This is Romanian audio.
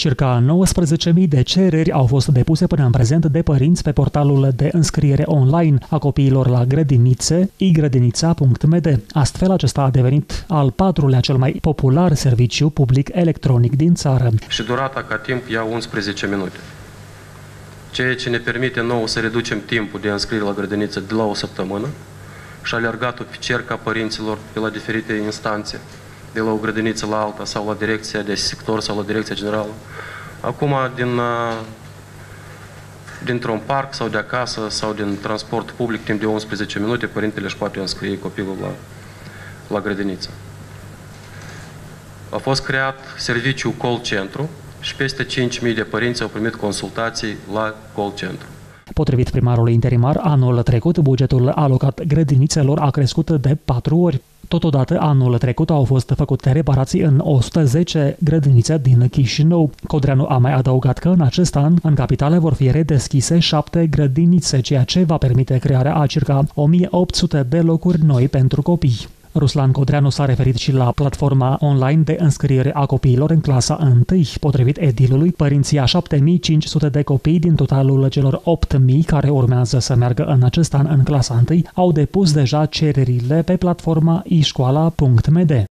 Circa 19.000 de cereri au fost depuse până în prezent de părinți pe portalul de înscriere online a copiilor la grădinițe igrădinița.md. Astfel, acesta a devenit al patrulea cel mai popular serviciu public electronic din țară. Și durata ca timp ia 11 minute. Ceea ce ne permite nouă să reducem timpul de înscriere la grădiniță de la o săptămână și alergatul pe cerca părinților pe la diferite instanțe, de la o grădiniță la alta sau la direcția de sector sau la direcția generală. Acum, dintr-un parc sau de acasă sau din transport public, timp de 11 minute, părintele își poate înscrie copilul la grădiniță. A fost creat serviciul call centru și peste 5.000 de părinți au primit consultații la call centru. Potrivit primarului interimar, anul trecut bugetul alocat grădinițelor a crescut de 4 ori. Totodată, anul trecut au fost făcute reparații în 110 grădinițe din Chișinău. Codreanu a mai adăugat că în acest an, în capitală, vor fi redeschise 7 grădinițe, ceea ce va permite crearea a circa 1.800 de locuri noi pentru copii. Ruslan Codreanu s-a referit și la platforma online de înscriere a copiilor în clasa 1. Potrivit edilului, părinții a 7.500 de copii din totalul celor 8.000 care urmează să meargă în acest an în clasa 1 au depus deja cererile pe platforma ișcoala.md.